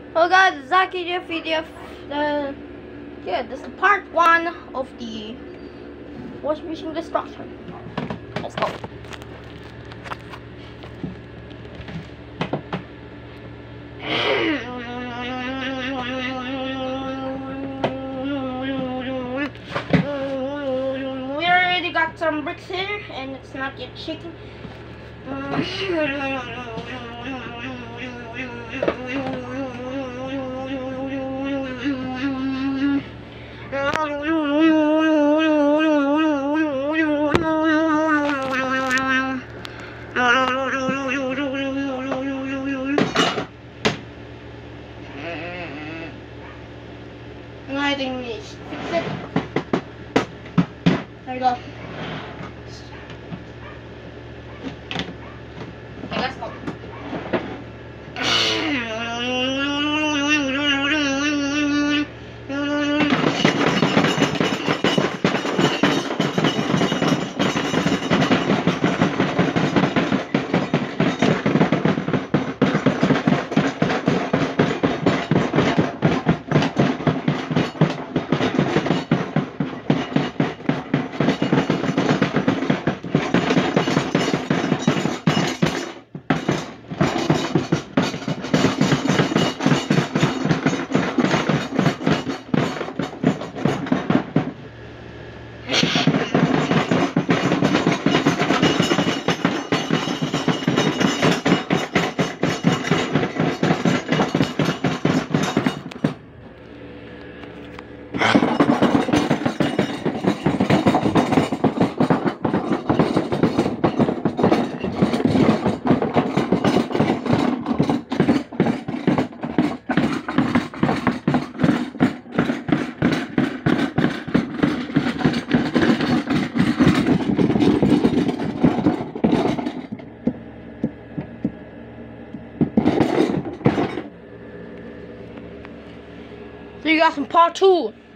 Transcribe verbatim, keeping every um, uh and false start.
Hello guys, Zaki here video. Uh, yeah, this is part one of the washing machine destruction. Let's go. We already got some bricks here, and it's not yet shaking. I think we fix it. There you go. Okay, let's go. So you got some part two.